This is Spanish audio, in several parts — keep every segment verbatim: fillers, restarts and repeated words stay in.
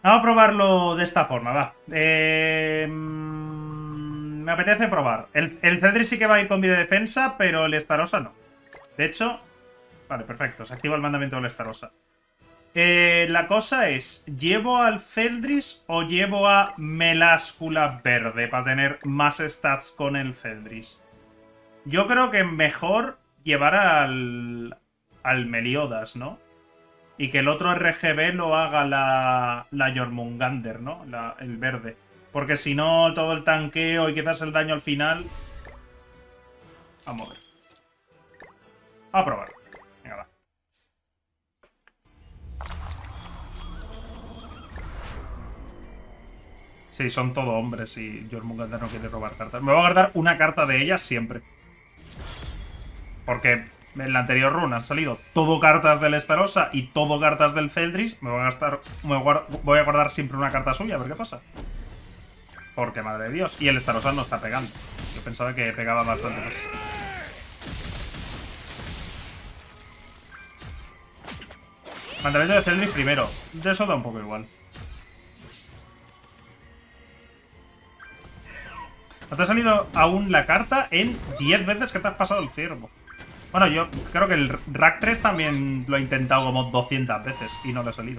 Vamos a probarlo de esta forma, va. Eh, me apetece probar. El, el Cedric sí que va a ir con vida de defensa, pero el Estarosa no. De hecho... Vale, perfecto. Se activa el mandamiento del Estarosa. Eh, la cosa es, ¿llevo al Celdris o llevo a Meláscula Verde para tener más stats con el Celdris? Yo creo que mejor llevar al, al Meliodas, ¿no? Y que el otro R G B lo haga la, la Jormungandr, ¿no? La, el verde. Porque si no, todo el tanqueo y quizás el daño al final... Vamos a ver. Vamos a probar. Venga, va. Sí, son todo hombres y Jormungandr no quiere robar cartas. Me voy a guardar una carta de ellas siempre. Porque en la anterior run han salido todo cartas del Estarosa y todo cartas del Celdris. Me voy a gastar. Me voy a guardar siempre una carta suya, a ver qué pasa. Porque, madre de Dios. Y el Estarosa no está pegando. Yo pensaba que pegaba bastante más. Mandamiento de Celdris primero. De eso da un poco igual. No te ha salido aún la carta en diez veces que te has pasado el ciervo. Bueno, yo creo que el Rack tres también lo he intentado como doscientas veces y no le ha salido.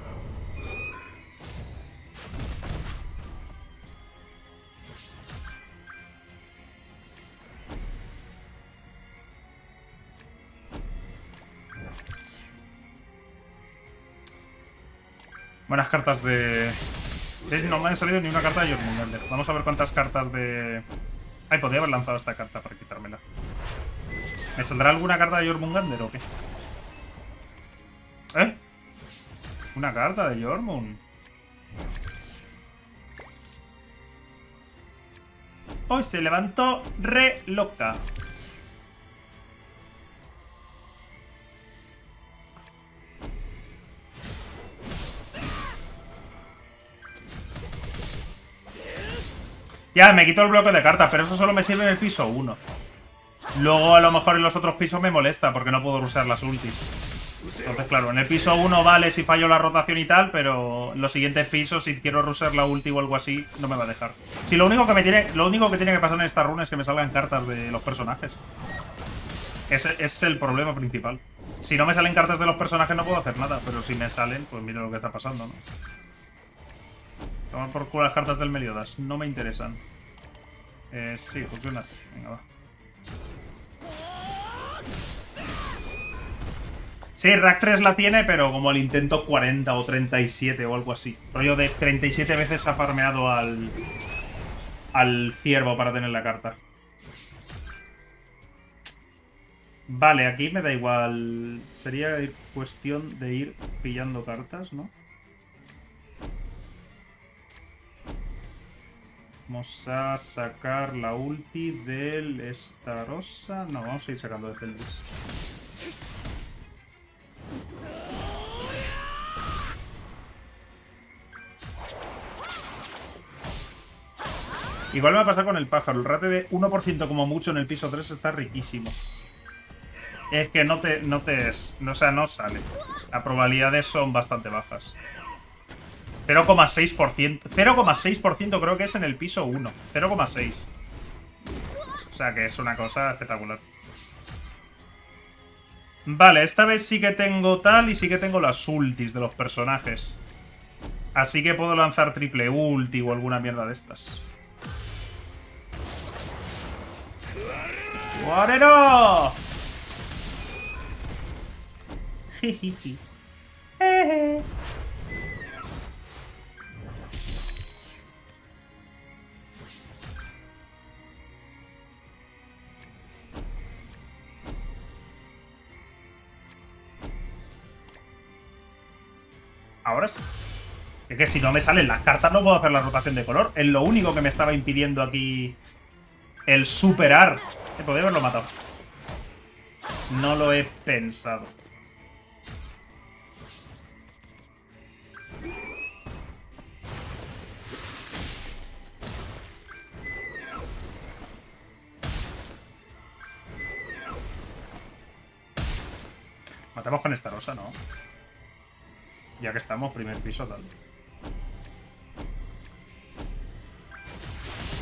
Buenas cartas de... No me han salido ni una carta de Jormungandr. Vamos a ver cuántas cartas de... Ay, podría haber lanzado esta carta para quitármela. ¿Me saldrá alguna carta de Jormungandr o qué? ¿Eh? Una carta de Jormung. Hoy se levantó re loca. Ya, me quito el bloque de cartas, pero eso solo me sirve en el piso uno. Luego a lo mejor en los otros pisos me molesta porque no puedo usar las ultis. Entonces, claro, en el piso uno vale si fallo la rotación y tal, pero en los siguientes pisos, si quiero rusar la ulti o algo así, no me va a dejar. Si lo único que me tiene, lo único que tiene que pasar en esta runa es que me salgan cartas de los personajes. Ese es el problema principal. Si no me salen cartas de los personajes no puedo hacer nada, pero si me salen, pues mira lo que está pasando, ¿no? Tomar por culo las cartas del Meliodas, no me interesan. Eh, sí, funciona. Venga, va. Sí, Rack tres la tiene, pero como el intento cuarenta o treinta y siete o algo así. Rollo de treinta y siete veces ha farmeado al... al ciervo para tener la carta. Vale, aquí me da igual. Sería cuestión de ir pillando cartas, ¿no? Vamos a sacar la ulti del Estarosa. No, vamos a ir sacando de Celdris. Igual me va a pasar con el pájaro. El rate de uno por ciento como mucho en el piso tres está riquísimo. Es que no te... No te es, o sea, no sale. Las probabilidades son bastante bajas. cero coma seis por ciento. cero coma seis por ciento creo que es en el piso uno. cero coma seis. O sea que es una cosa espectacular. Vale, esta vez sí que tengo tal y sí que tengo las ultis de los personajes. Así que puedo lanzar triple ulti o alguna mierda de estas. ¡Guarero! Jijiji. Jeje. Ahora sí. Es que si no me salen las cartas no puedo hacer la rotación de color. Es lo único que me estaba impidiendo aquí el superar. Eh, podría haberlo matado. No lo he pensado. Matamos con esta rosa, ¿no? Ya que estamos, primer piso, tal.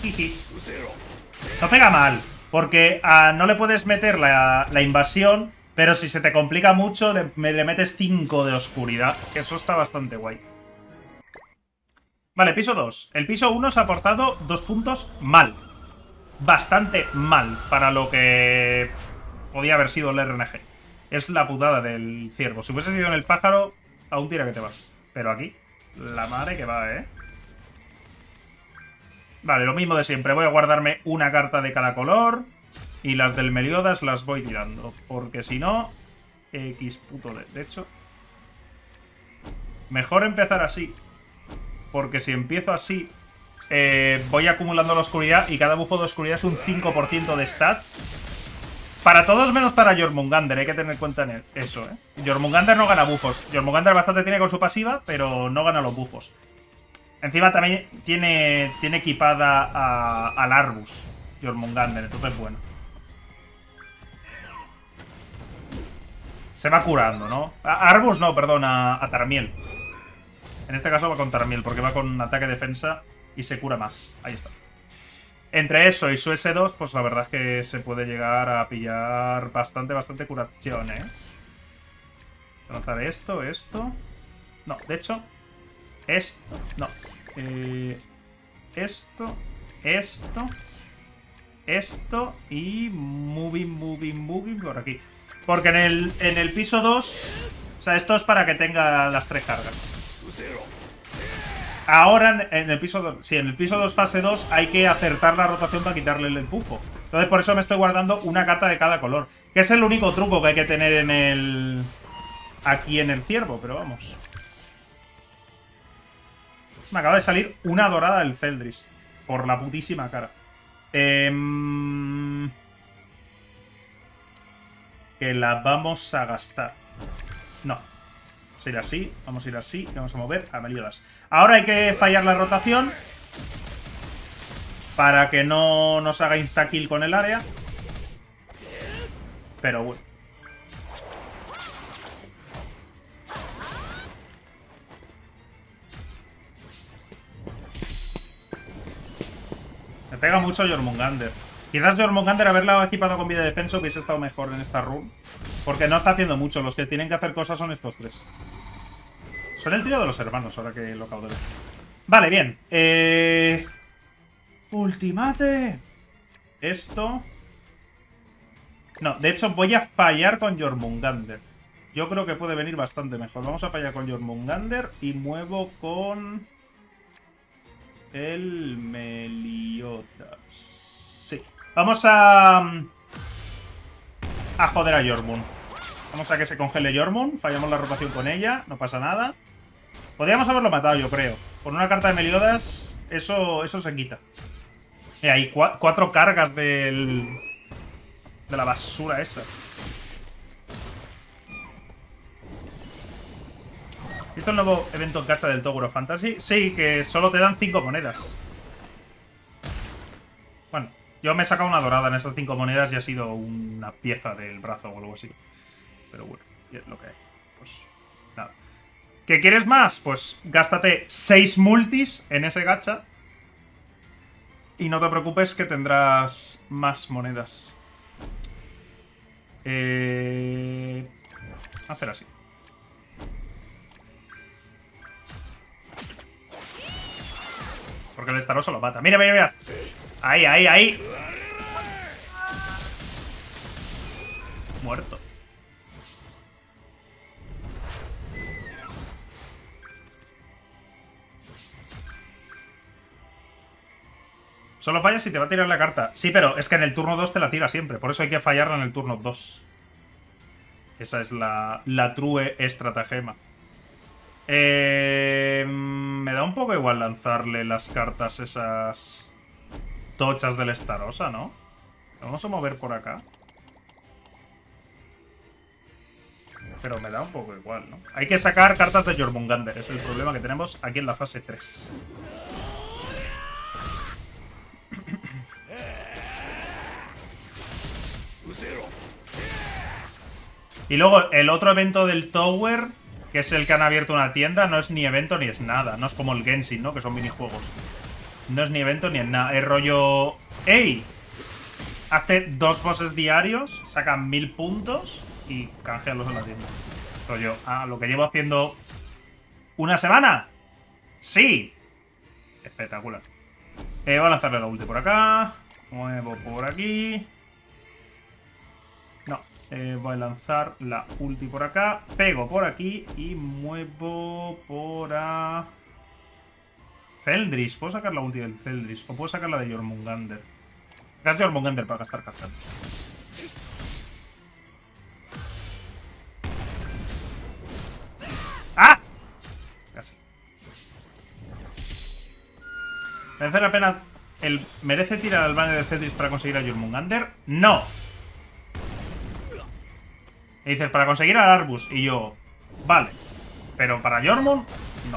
Jiji. No pega mal, porque uh, no le puedes meter la, la invasión, pero si se te complica mucho, le, le metes cinco de oscuridad. Eso está bastante guay. Vale, piso dos. El piso uno se ha aportado dos puntos mal. Bastante mal para lo que podía haber sido el R N G. Es la putada del ciervo. Si hubiese sido en el pájaro, aún tira que te va. Pero aquí, la madre que va, ¿eh? Vale, lo mismo de siempre. Voy a guardarme una carta de cada color. Y las del Meliodas las voy tirando. Porque si no, X puto de... De hecho, mejor empezar así. Porque si empiezo así, eh, voy acumulando la oscuridad. Y cada bufo de oscuridad es un cinco por ciento de stats. Para todos menos para Jormungandr, hay que tener en cuenta en eso, ¿eh? Jormungandr no gana bufos. Jormungandr bastante tiene con su pasiva, pero no gana los bufos. Encima también tiene, tiene equipada a, al Arbus, Jormungandr, entonces bueno. Se va curando, ¿no? A Arbus no, perdón, a, a Tarmiel. En este caso va con Tarmiel, porque va con ataque-defensa y se cura más. Ahí está. Entre eso y su ese dos, pues la verdad es que se puede llegar a pillar bastante, bastante curación, ¿eh? Vamos a lanzar esto, esto... No, de hecho... Esto... No. Eh, esto... Esto... Esto y... Moving, moving, moving por aquí. Porque en el, en el piso dos... O sea, esto es para que tenga las tres cargas. Ahora en el piso dos, sí, en el piso dos fase dos hay que acertar la rotación para quitarle el bufo. Entonces por eso me estoy guardando una carta de cada color. Que es el único truco que hay que tener en el... Aquí en el ciervo, pero vamos. Me acaba de salir una dorada del Celdris. Por la putísima cara. Eh... Que la vamos a gastar. No. Vamos a ir así, vamos a ir así y vamos a mover a Meliodas. Ahora hay que fallar la rotación para que no nos haga insta-kill con el área. Pero bueno. Me pega mucho Jormungandr. Quizás Jormungandr haberla equipado con vida de defensa hubiese estado mejor en esta run. Porque no está haciendo mucho. Los que tienen que hacer cosas son estos tres. Son el trío de los hermanos, ahora que lo acabo de ver. Vale, bien. Eh... Ultimate. Esto. No, de hecho voy a fallar con Jormungandr. Yo creo que puede venir bastante mejor. Vamos a fallar con Jormungandr y muevo con... el Meliodas. Sí. Vamos a... a joder a Jormung. Vamos a que se congele Jormung. Fallamos la rotación con ella. No pasa nada. Podríamos haberlo matado, yo creo. Con una carta de Meliodas, eso, eso se quita. Eh, hay cu cuatro cargas del... de la basura esa. ¿Visto el nuevo evento en gacha del Tower of Fantasy? Sí, que solo te dan cinco monedas. Bueno, yo me he sacado una dorada en esas cinco monedas y ha sido una pieza del brazo o algo así. Pero bueno, es lo que hay. Pues nada. ¿Qué quieres más? Pues gástate seis multis en ese gacha. Y no te preocupes que tendrás más monedas. Eh... Hacer así. Porque el Staroso lo mata. Mira, mira, mira. Ahí, ahí, ahí. Muerto. Solo fallas si te va a tirar la carta. Sí, pero es que en el turno dos te la tira siempre. Por eso hay que fallarla en el turno dos. Esa es la, la true estratagema. Eh, me da un poco igual lanzarle las cartas esas tochas del Starosa, ¿no? Vamos a mover por acá. Pero me da un poco igual, ¿no? Hay que sacar cartas de Jormungandr. Es el problema que tenemos aquí en la fase tres. Y luego el otro evento del Tower, que es el que han abierto una tienda, no es ni evento ni es nada. No es como el Genshin, ¿no? Que son minijuegos. No es ni evento ni en nada. Es rollo... ¡Ey! Hace dos bosses diarios, sacan mil puntos y canjealos en la tienda. Rollo, ah, lo que llevo haciendo una semana. ¡Sí! Espectacular. Eh, voy a lanzarle la ulti por acá. Muevo por aquí. No, eh, voy a lanzar la ulti por acá. Pego por aquí y muevo por a... Feldris. ¿Puedo sacar la ulti del Feldris? O puedo sacar la de Jormungandr. Gas Jormungandr para gastar cartas. ¡Ah! Casi. ¿Merece la pena el... ¿Merece tirar al banner de Feldris para conseguir a Jormungandr? ¡No! Y dices, para conseguir al Arbus. Y yo, vale. Pero para Jormung, no.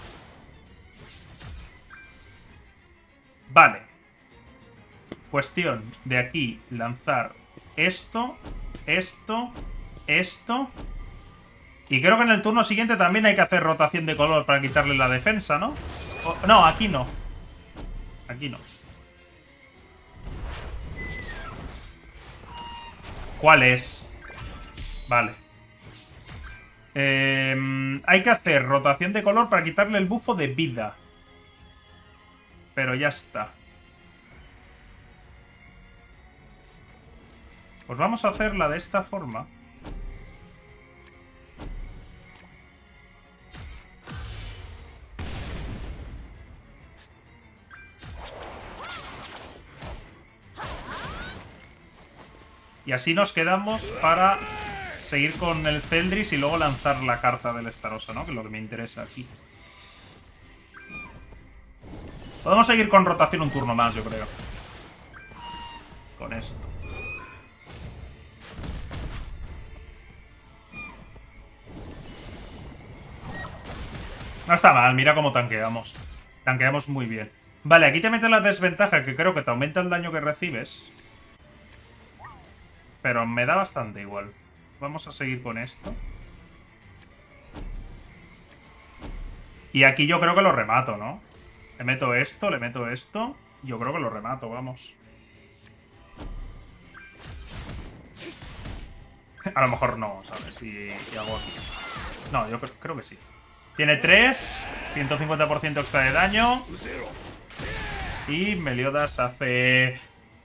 Vale. Cuestión de aquí lanzar esto, esto, esto. Y creo que en el turno siguiente también hay que hacer rotación de color para quitarle la defensa, ¿no? O, no, aquí no. Aquí no. ¿Cuál es? Vale. Eh, hay que hacer rotación de color para quitarle el bufo de vida. Pero ya está. Pues vamos a hacerla de esta forma. Y así nos quedamos para seguir con el Feldris y luego lanzar la carta del Estarossa, ¿no? Que es lo que me interesa aquí. Podemos seguir con rotación un turno más, yo creo. Con esto. No está mal, mira cómo tanqueamos. Tanqueamos muy bien. Vale, aquí te mete la desventaja que creo que te aumenta el daño que recibes. Pero me da bastante igual. Vamos a seguir con esto. Y aquí yo creo que lo remato, ¿no? Le meto esto, le meto esto. Yo creo que lo remato, vamos. A lo mejor no, ¿sabes? Y, y hago aquí. No, yo creo que sí. Tiene tres, ciento cincuenta por ciento extra de daño. Y Meliodas hace...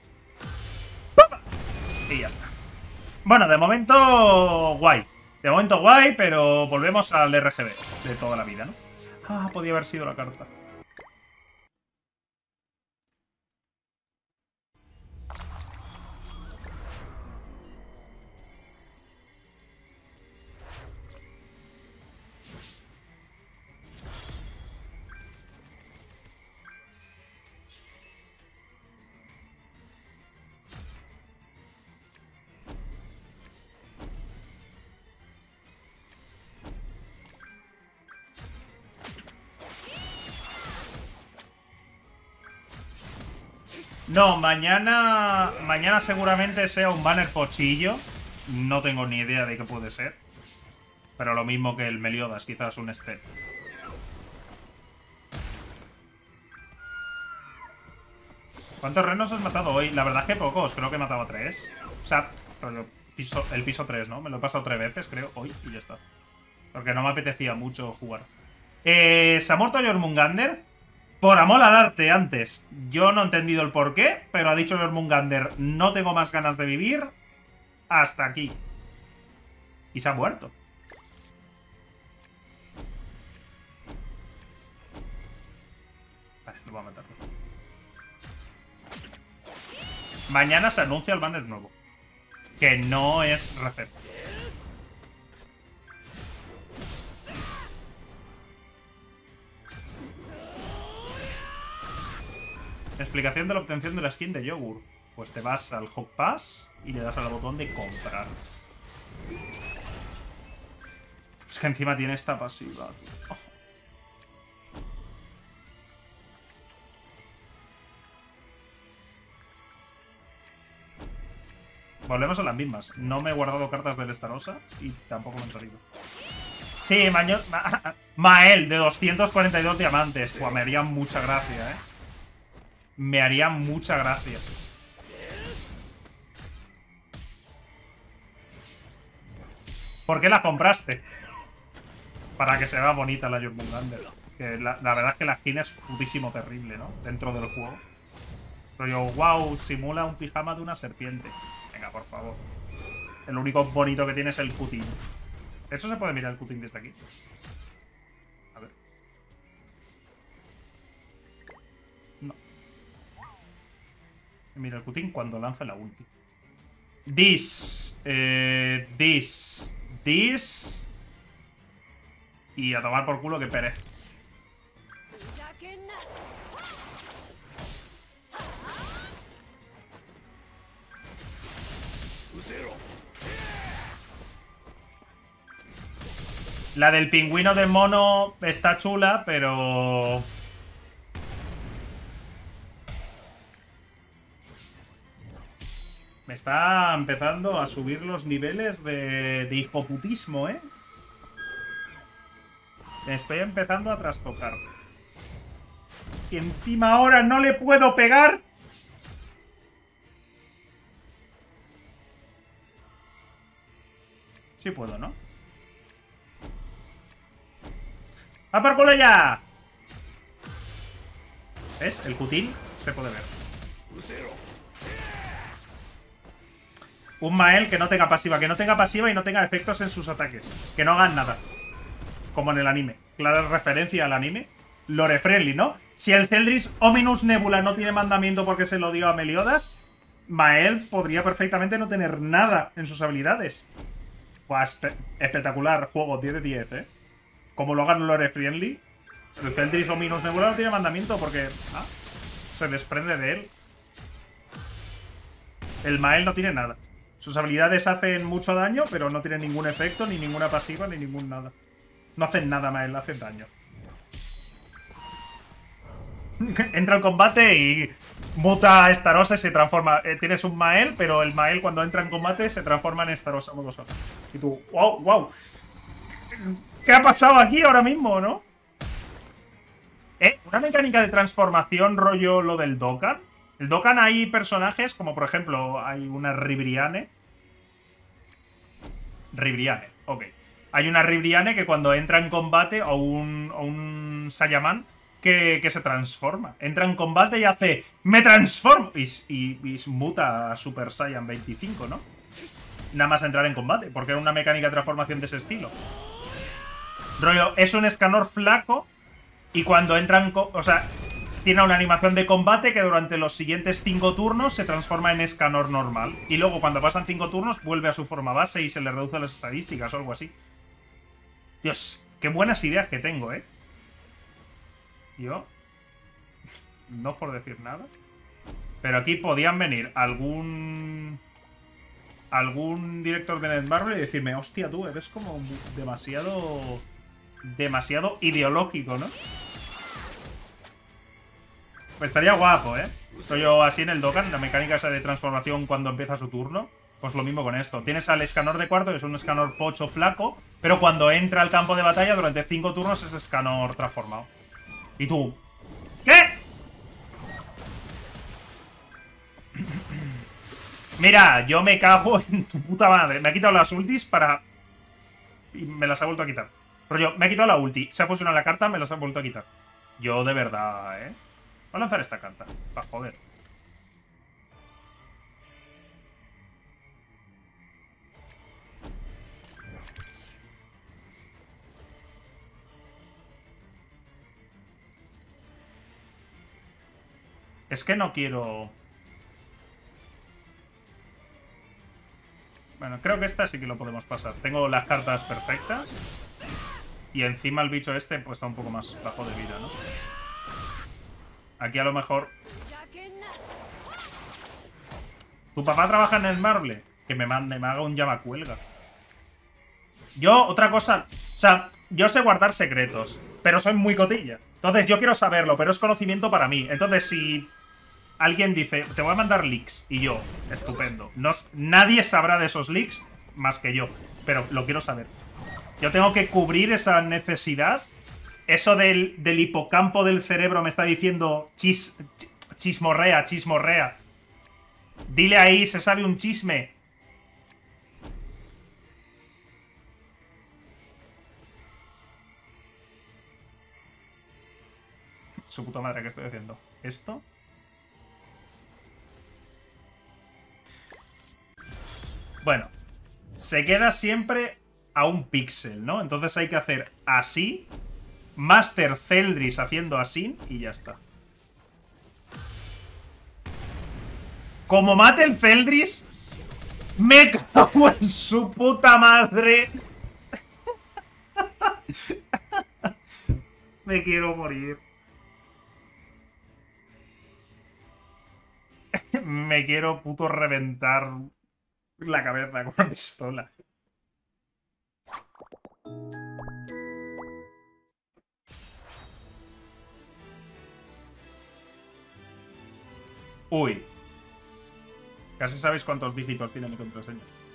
Y ya está. Bueno, de momento guay. De momento guay, pero volvemos al R G B de toda la vida, ¿no? Ah, podía haber sido la carta. No, mañana... Mañana seguramente sea un banner pochillo. No tengo ni idea de qué puede ser. Pero lo mismo que el Meliodas, quizás un step. ¿Cuántos renos has matado hoy? La verdad es que pocos, creo que he matado a tres. O sea, el piso, el piso tres, ¿no? Me lo he pasado tres veces, creo, hoy, y ya está. Porque no me apetecía mucho jugar. Eh, ¿Se ha muerto Jormungandr? Por amor al arte, antes. Yo no he entendido el porqué, pero ha dicho Jormungandr, no tengo más ganas de vivir. Hasta aquí. Y se ha muerto. Vale, lo voy a matar. Mañana se anuncia el banner nuevo. Que no es Reset. Explicación de la obtención de la skin de Yogur. Pues te vas al Hot Pass y le das al botón de comprar. Pues que encima tiene esta pasiva. Oh. Volvemos a las mismas. No me he guardado cartas del Estarossa y tampoco me han salido. Sí, Maño... Ma Mael, de doscientos cuarenta y dos diamantes. Pues me haría mucha gracia, ¿eh? Me haría mucha gracia. ¿Por qué la compraste? Para que se vea bonita la Jormungandr. Que la, la verdad es que la skin es putísimo terrible, ¿no? Dentro del juego. Pero yo, wow, simula un pijama de una serpiente. Venga, por favor. El único bonito que tiene es el cutín. ¿Eso se puede mirar el cutín desde aquí? A ver. No. Mira el cutín cuando lance la ulti. This. Eh, this. This. Y a tomar por culo que pereza. La del pingüino de mono está chula, pero... Me está empezando a subir los niveles de, de hijoputismo, ¿eh? Me estoy empezando a trastocar. Y encima ahora no le puedo pegar. Sí puedo, ¿no? ¡A por culo ya! ¿Ves? El cutín se puede ver. Un Mael que no tenga pasiva. Que no tenga pasiva y no tenga efectos en sus ataques. Que no hagan nada. Como en el anime. Clara referencia al anime. Lore friendly, ¿no? Si el Celdris Ominous Nebula no tiene mandamiento porque se lo dio a Meliodas, Mael podría perfectamente no tener nada en sus habilidades. Pues espe espectacular juego, diez de diez, ¿eh? Como lo hagan Lore friendly. El Celdris Ominous Nebula no tiene mandamiento porque... Ah, se desprende de él. El Mael no tiene nada. Sus habilidades hacen mucho daño, pero no tienen ningún efecto, ni ninguna pasiva, ni ningún nada. No hacen nada, Mael, hacen daño. Entra al combate y muta a Estarossa y se transforma. Eh, tienes un Mael, pero el Mael cuando entra en combate se transforma en Estarossa. Y tú, wow, wow. ¿Qué ha pasado aquí ahora mismo, no? ¿Eh? Una mecánica de transformación rollo lo del Dokkan. El Dokkan hay personajes, como por ejemplo, hay una Ribrianne. Ribrianne, ok. Hay una Ribrianne que cuando entra en combate, o un, o un Saiyaman, que, que se transforma. Entra en combate y hace ¡me transformo! Y, y, y muta a Super Saiyan veinticinco, ¿no? Nada más entrar en combate, porque era una mecánica de transformación de ese estilo. Rollo, es un Escanor flaco y cuando entran... O sea... Tiene una animación de combate que durante los siguientes cinco turnos se transforma en Escanor normal. Y luego cuando pasan cinco turnos vuelve a su forma base y se le reduce las estadísticas o algo así. Dios, qué buenas ideas que tengo, ¿eh? Yo... No por decir nada. Pero aquí podían venir algún... Algún director de Netmarble y decirme, hostia, tú eres como demasiado... Demasiado ideológico, ¿no? Pues estaría guapo, ¿eh? Estoy yo así en el Dokkan, la mecánica esa de transformación cuando empieza su turno. Pues lo mismo con esto. Tienes al Escanor de cuarto, que es un Escanor pocho flaco, pero cuando entra al campo de batalla durante cinco turnos es Escanor transformado. Y tú... ¿Qué? Mira, yo me cago en tu puta madre. Me ha quitado las ultis para... Y me las ha vuelto a quitar. Rollo, me ha quitado la ulti. Se ha fusionado la carta, me las ha vuelto a quitar. Yo de verdad, ¿eh? Voy a lanzar esta carta. Pa' joder. Es que no quiero... Bueno, creo que esta sí que lo podemos pasar. Tengo las cartas perfectas. Y encima el bicho este pues está un poco más bajo de vida, ¿no? Aquí a lo mejor... ¿Tu papá trabaja en el Marble? Que me mande, me haga un llamacuelga. Yo, otra cosa... O sea, yo sé guardar secretos, pero soy muy cotilla. Entonces yo quiero saberlo, pero es conocimiento para mí. Entonces si alguien dice, te voy a mandar leaks, y yo, estupendo. No, nadie sabrá de esos leaks más que yo, pero lo quiero saber. Yo tengo que cubrir esa necesidad. Eso del, del hipocampo del cerebro me está diciendo chis, Chismorrea, chismorrea. Dile ahí, se sabe un chisme. Su puta madre, ¿qué estoy haciendo? ¿Esto? Bueno. Se queda siempre a un píxel, ¿no? Entonces hay que hacer así. Master Celdris haciendo así y ya está. Como mate el Celdris, me cago en su puta madre. Me quiero morir. Me quiero puto reventar la cabeza con una pistola. Uy. Casi sabéis cuántos dígitos tiene mi contraseña.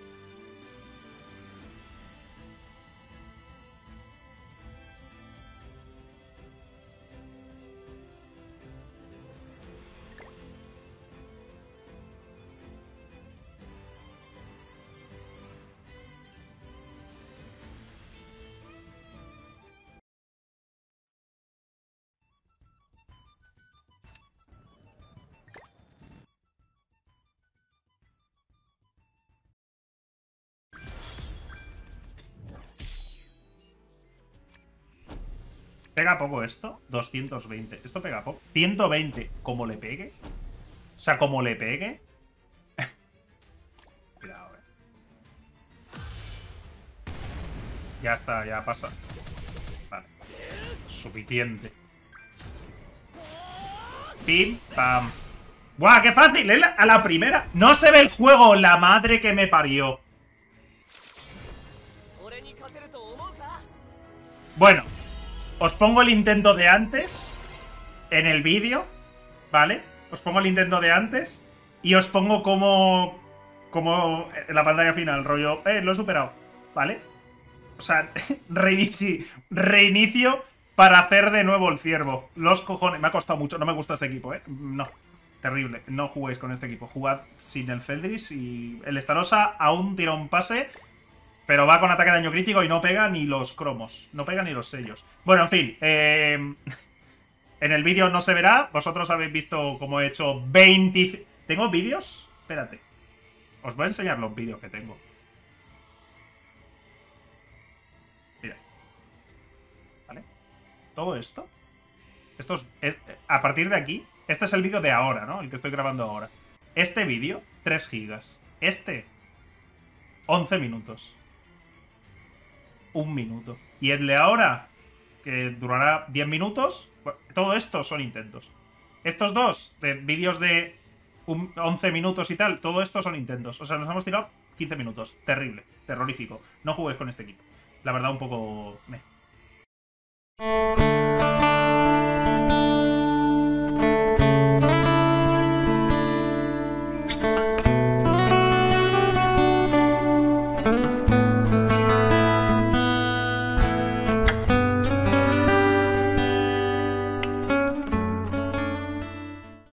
¿Pega poco esto? doscientos veinte. Esto pega poco. ciento veinte. ¿Cómo le pegue? O sea, como le pegue. Cuidado, eh. Ya está, ya pasa. Vale. Suficiente. Pim, pam. ¡Buah, qué fácil! ¿Eh? A la primera. No se ve el juego, la madre que me parió. Bueno. Os pongo el intento de antes en el vídeo, ¿vale? Os pongo el intento de antes y os pongo como, como en la pantalla final, rollo, eh, lo he superado, ¿vale? O sea, reinicio, reinicio para hacer de nuevo el ciervo. Los cojones, me ha costado mucho, no me gusta este equipo, ¿eh? No, terrible, no juguéis con este equipo, jugad sin el Celdris y el Estarossa aún tira un pase... Pero va con ataque de daño crítico y no pega ni los cromos. No pega ni los sellos. Bueno, en fin. Eh, en el vídeo no se verá. Vosotros habéis visto cómo he hecho veinte... ¿Tengo vídeos? Espérate. Os voy a enseñar los vídeos que tengo. Mira. ¿Vale? Todo esto. Esto es, es... A partir de aquí... Este es el vídeo de ahora, ¿no? El que estoy grabando ahora. Este vídeo, tres gigas. Este, once minutos. Un minuto. Y el de ahora, que durará diez minutos. Bueno, todo esto son intentos. Estos dos, de vídeos de un, once minutos y tal, todo esto son intentos. O sea, nos hemos tirado quince minutos. Terrible, terrorífico. No juguéis con este equipo. La verdad, un poco... Meh.